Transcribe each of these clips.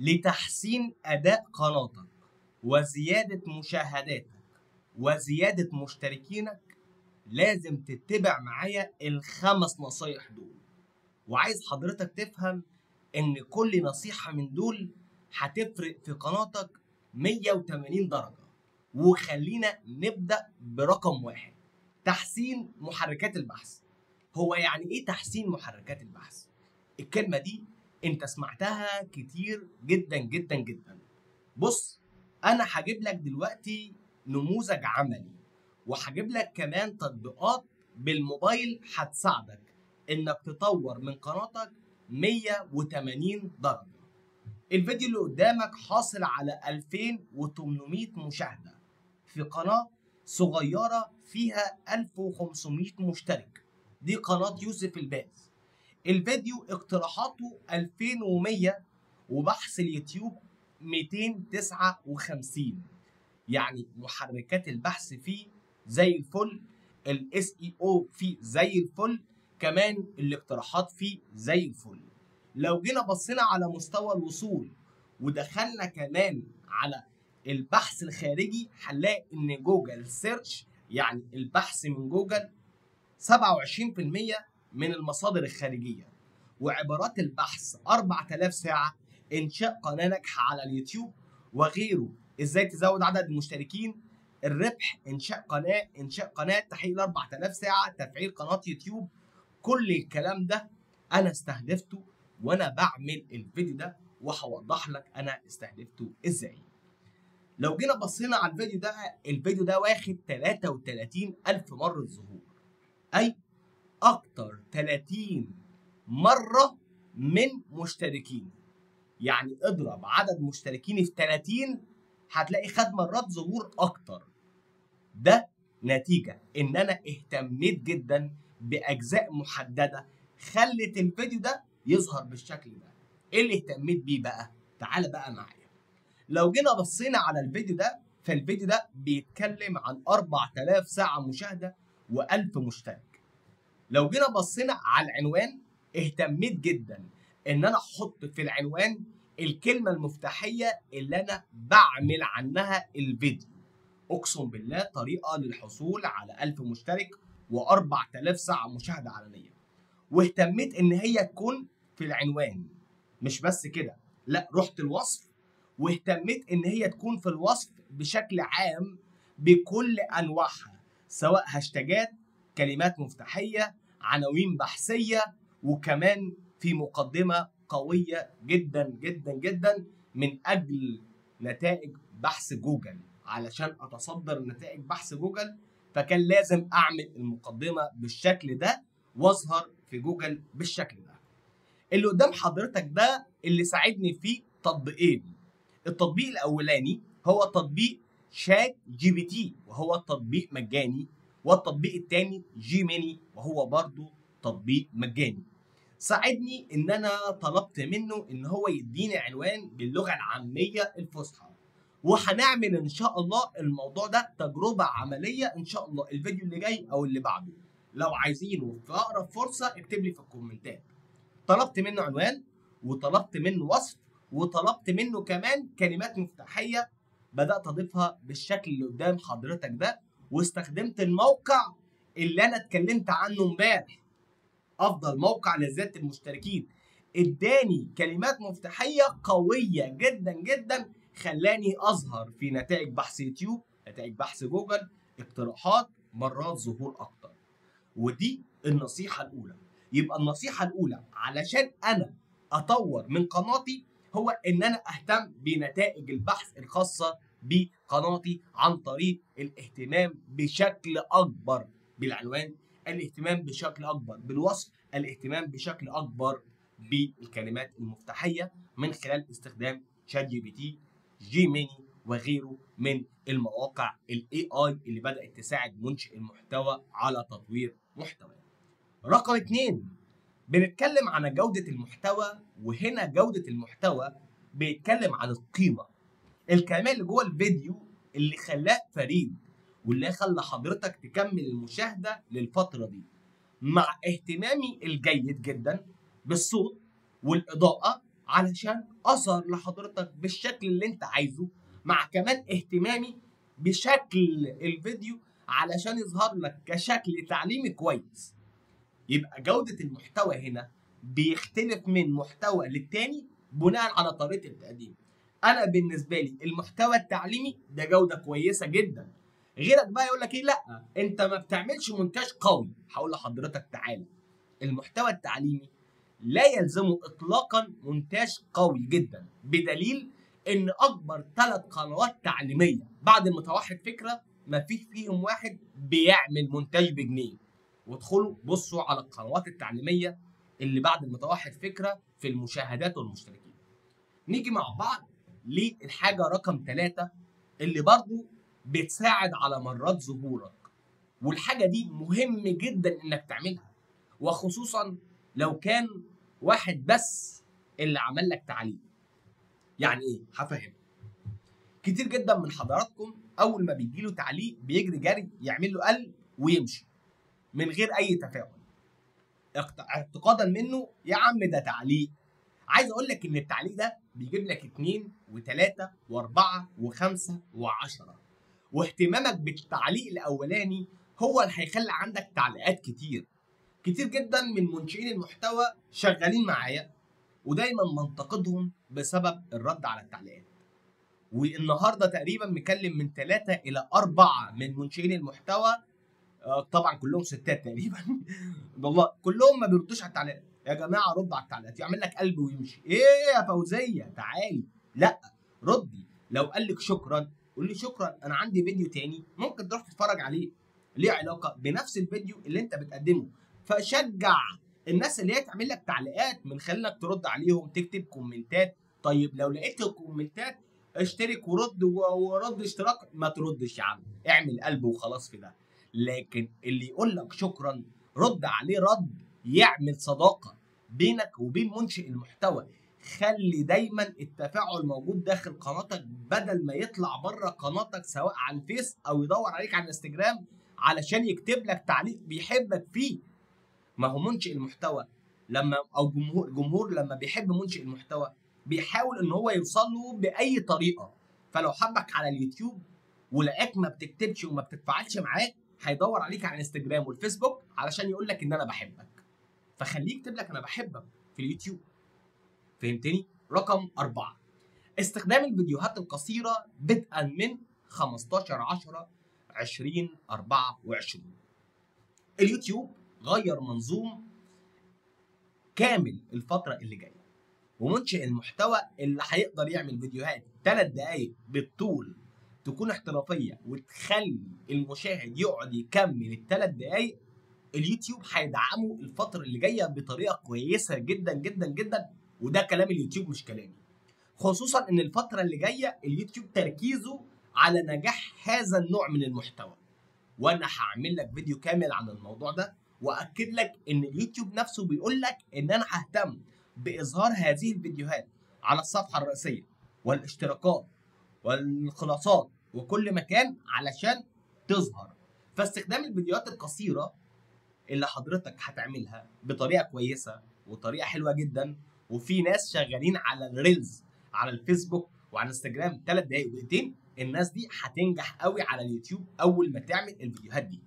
لتحسين أداء قناتك وزيادة مشاهداتك وزيادة مشتركينك لازم تتبع معايا ال5 نصايح دول. وعايز حضرتك تفهم إن كل نصيحة من دول هتفرق في قناتك 180 درجة. وخلينا نبدأ برقم 1، تحسين محركات البحث. هو يعني إيه تحسين محركات البحث؟ الكلمة دي أنت سمعتها كتير جدا جدا جدا. بص، أنا هجيب لك دلوقتي نموذج عملي، وهجيب لك كمان تطبيقات بالموبايل هتساعدك إنك تطور من قناتك 180 درجة. الفيديو اللي قدامك حاصل على 2800 مشاهدة في قناة صغيرة فيها 1500 مشترك. دي قناة يوسف الباز. الفيديو اقتراحاته 2100 وبحث اليوتيوب 259. يعني محركات البحث فيه زي الفل، الاس اي او فيه زي الفل، كمان الاقتراحات فيه زي الفل. لو جينا بصينا على مستوى الوصول ودخلنا كمان على البحث الخارجي هنلاقي ان جوجل سيرش، يعني البحث من جوجل، 27% من المصادر الخارجية. وعبارات البحث 4000 ساعة، إنشاء قناة ناجحة على اليوتيوب وغيره، إزاي تزود عدد المشتركين، الربح، إنشاء قناة، تحقيق 4000 ساعة، تفعيل قناة يوتيوب. كل الكلام ده أنا استهدفته وأنا بعمل الفيديو ده، وهوضح لك أنا استهدفته إزاي. لو جينا بصينا على الفيديو ده واخد 33,000 مرة ظهور، أي أكتر 30 مرة من مشتركين. يعني اضرب عدد مشتركيني في 30 هتلاقي خد مرات ظهور أكتر. ده نتيجة إن أنا اهتميت جدا بأجزاء محددة خلت الفيديو ده يظهر بالشكل ده. إيه اللي اهتميت بيه بقى؟ تعال بقى معايا. لو جينا بصينا على الفيديو ده، فالفيديو ده بيتكلم عن 4000 ساعة مشاهدة و1000 مشترك. لو جينا بصينا على العنوان، اهتميت جدا ان انا احط في العنوان الكلمة المفتاحية اللي انا بعمل عنها الفيديو. اقسم بالله طريقة للحصول على 1000 مشترك و4000 ساعة مشاهدة علنية. واهتميت ان هي تكون في العنوان. مش بس كده، لا، رحت الوصف واهتميت ان هي تكون في الوصف بشكل عام بكل انواعها، سواء هاشتاجات، كلمات مفتاحية، عناوين بحثية، وكمان في مقدمة قوية جدا جدا جدا من أجل نتائج بحث جوجل. علشان أتصدر نتائج بحث جوجل فكان لازم أعمل المقدمة بالشكل ده وأظهر في جوجل بالشكل ده. اللي قدام حضرتك ده اللي ساعدني فيه تطبيقين. التطبيق الأولاني هو تطبيق شات جي بي تي، وهو تطبيق مجاني، والتطبيق الثاني جيميني، وهو برضو تطبيق مجاني. ساعدني ان انا طلبت منه ان هو يديني عنوان باللغة العامية الفصحى، وهنعمل ان شاء الله الموضوع ده تجربة عملية ان شاء الله الفيديو اللي جاي او اللي بعده. لو عايزينه في اقرب فرصة اكتب لي في الكومنتات. طلبت منه عنوان، وطلبت منه وصف، وطلبت منه كمان كلمات مفتاحية بدأت أضيفها بالشكل اللي قدام حضرتك ده. واستخدمت الموقع اللي أنا اتكلمت عنه امبارح، أفضل موقع لزيادة المشتركين. اداني كلمات مفتاحية قوية جدا جدا، خلاني أظهر في نتائج بحث يوتيوب، نتائج بحث جوجل، اقتراحات، مرات ظهور أكتر. ودي النصيحة الأولى. يبقى النصيحة الأولى علشان أنا أطور من قناتي هو إن أنا أهتم بنتائج البحث الخاصة بقناتي عن طريق الاهتمام بشكل أكبر بالعنوان، الاهتمام بشكل أكبر بالوصف، الاهتمام بشكل أكبر بالكلمات المفتاحية من خلال استخدام شات جي بي تي، جيميني، وغيره من المواقع الاي اي اللي بدأت تساعد منشئ المحتوى على تطوير محتوى. رقم 2، بنتكلم عن جودة المحتوى. وهنا جودة المحتوى بيتكلم عن القيمة، الكلام اللي جوه الفيديو اللي خلاه فريد، واللي خلى حضرتك تكمل المشاهدة للفترة دي، مع اهتمامي الجيد جدا بالصوت والإضاءة علشان اظهر لحضرتك بالشكل اللي انت عايزه، مع كمان اهتمامي بشكل الفيديو علشان يظهر لك كشكل تعليمي كويس. يبقى جودة المحتوى هنا بيختلف من محتوى للتاني بناء على طريقة التقديم. انا بالنسبة لي المحتوى التعليمي ده جودة كويسة جدا. غيرك بقى يقول لك ايه، لا انت ما بتعملش مونتاج قوي. هقول لحضرتك تعالى، المحتوى التعليمي لا يلزمه اطلاقا مونتاج قوي جدا، بدليل ان اكبر 3 قنوات تعليميه بعد المتوحد فكره ما فيش فيهم واحد بيعمل مونتاج بجنيه. وادخلوا بصوا على القنوات التعليميه اللي بعد المتوحد فكره في المشاهدات والمشتركين. نيجي مع بعض للحاجه رقم 3 اللي برضو بتساعد على مرات ظهورك، والحاجه دي مهم جدا انك تعملها، وخصوصا لو كان واحد بس اللي عمل لك تعليق. يعني ايه؟ هفهمك. كتير جدا من حضراتكم اول ما بيجي له تعليق بيجري جري يعمل له قلب ويمشي من غير اي تفاعل، اعتقادا منه يا عم ده تعليق. عايز اقول لك ان التعليق ده بيجيب لك 2 و3 و4 و5 و10، واهتمامك بالتعليق الاولاني هو اللي هيخلي عندك تعليقات كتير. كتير جدا من منشئين المحتوى شغالين معايا ودايما منتقدهم بسبب الرد على التعليقات. والنهارده تقريبا مكلم من 3 إلى 4 من منشئين المحتوى، طبعا كلهم ستات تقريبا والله كلهم ما بيردوش على التعليقات. يا جماعه ردوا على التعليقات، يعمل لك قلب ويمشي. ايه يا فوزيه تعالي، لا ردي. لو قال لك شكرا قول لي شكرا، انا عندي فيديو تاني ممكن تروح تتفرج عليه ليه علاقه بنفس الفيديو اللي انت بتقدمه. فشجع الناس اللي هي تعمل لك تعليقات من خلال انك ترد عليهم، تكتب كومنتات. طيب لو لقيت الكومنتات اشترك ورد اشتراك، ما تردش يا عم، اعمل قلب وخلاص في ده. لكن اللي يقول لك شكرا رد عليه رد يعمل صداقه بينك وبين منشئ المحتوى. خلي دايما التفاعل موجود داخل قناتك بدل ما يطلع بره قناتك سواء على الفيس او يدور عليك على الانستجرام علشان يكتب لك تعليق بيحبك فيه. ما هو منشئ المحتوى لما او جمهور لما بيحب منشئ المحتوى بيحاول ان هو يوصل له باي طريقه. فلو حبك على اليوتيوب ولقاك ما بتكتبش وما بتتفاعلش معاه هيدور عليك على الانستجرام والفيسبوك علشان يقول لك ان انا بحبك، فخليه يكتب لك انا بحبك في اليوتيوب. فهمتني؟ رقم 4، استخدام الفيديوهات القصيرة بدءا من 15/10/2024. اليوتيوب غير منظوم كامل الفترة اللي جاية، ومنشئ المحتوى اللي هيقدر يعمل فيديوهات 3 دقايق بالطول تكون احترافية وتخلي المشاهد يقعد يكمل ال3 دقايق، اليوتيوب هيدعمه الفترة اللي جاية بطريقة كويسة جدا جدا جدا. وده كلام اليوتيوب مش كلامي، خصوصا ان الفترة اللي جاية اليوتيوب تركيزه على نجاح هذا النوع من المحتوى. وانا هعمل لك فيديو كامل عن الموضوع ده واكد لك ان اليوتيوب نفسه بيقول لك ان انا ههتم باظهار هذه الفيديوهات على الصفحة الرئيسية والاشتراكات والخلاصات وكل مكان علشان تظهر. فاستخدام الفيديوهات القصيرة اللي حضرتك هتعملها بطريقة كويسة وطريقة حلوة جدا، وفي ناس شغالين على الريلز على الفيسبوك وعلى انستجرام 3 دقايق ودقيقتين، الناس دي هتنجح قوي على اليوتيوب. اول ما تعمل الفيديوهات دي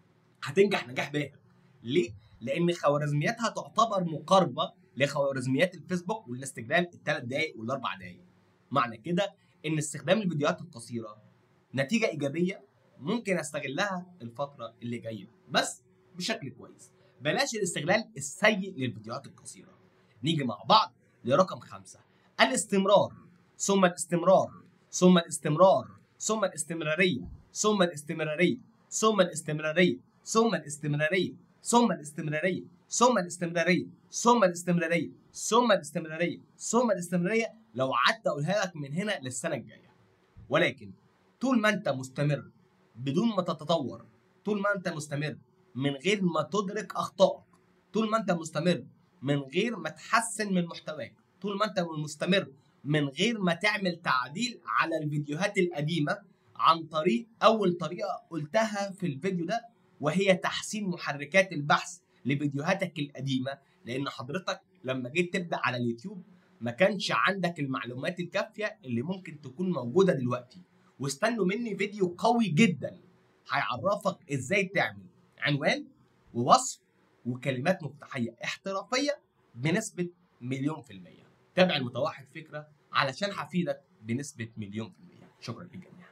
هتنجح نجاح باهر. ليه؟ لان خوارزمياتها تعتبر مقاربه لخوارزميات الفيسبوك والانستجرام ال3 دقايق وال4 دقايق. معنى كده ان استخدام الفيديوهات القصيره نتيجه ايجابيه ممكن استغلها الفتره اللي جايه بس بشكل كويس. بلاش الاستغلال السيء للفيديوهات القصيره. نيجي مع بعض لرقم 5، الاستمرار ثم الاستمرار ثم الاستمرار ثم الاستمراريه ثم الاستمراريه ثم الاستمراريه ثم الاستمراريه ثم الاستمراريه ثم الاستمراريه ثم الاستمراريه ثم الاستمراريه ثم الاستمراريه. لو قعدت اقولها لك من هنا للسنه الجايه. ولكن طول ما انت مستمر بدون ما تتطور، طول ما انت مستمر من غير ما تدرك اخطائك، طول ما انت مستمر من غير ما تحسن من محتواك، طول ما انت مستمر من غير ما تعمل تعديل على الفيديوهات القديمة عن طريق اول طريقة قلتها في الفيديو ده، وهي تحسين محركات البحث لفيديوهاتك القديمة. لان حضرتك لما جيت تبدأ على اليوتيوب ما كانش عندك المعلومات الكافيه اللي ممكن تكون موجوده دلوقتي. واستنوا مني فيديو قوي جدا هيعرفك ازاي تعمل عنوان ووصف وكلمات مفتاحيه احترافيه بنسبه 1,000,000%. تابع المتوحد فكره علشان هفيدك بنسبه 1,000,000%. شكرا للجميع.